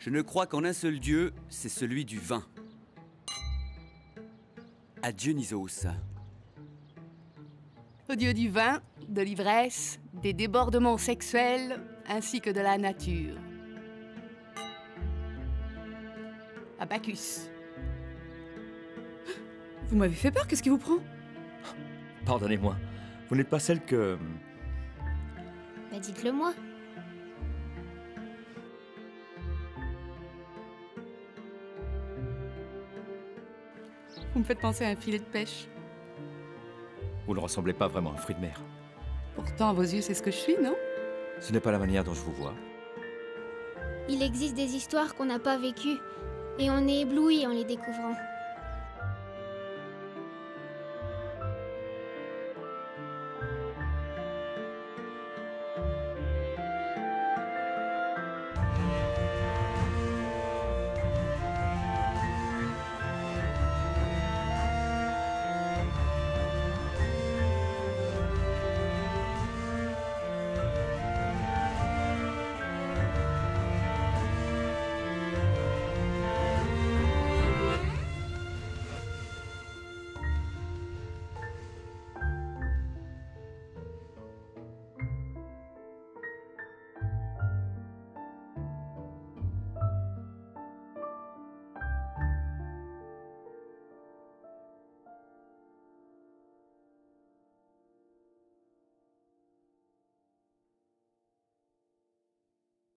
Je ne crois qu'en un seul Dieu, c'est celui du vin. À Dionysos. Au dieu du vin, de l'ivresse, des débordements sexuels, ainsi que de la nature. À Bacchus. Vous m'avez fait peur, qu'est-ce qui vous prend? Pardonnez-moi, vous n'êtes pas celle que... Bah dites-le moi. Vous me faites penser à un filet de pêche. Vous ne ressemblez pas vraiment à un fruit de mer. Pourtant, à vos yeux, c'est ce que je suis, non? Ce n'est pas la manière dont je vous vois. Il existe des histoires qu'on n'a pas vécues, et on est ébloui en les découvrant.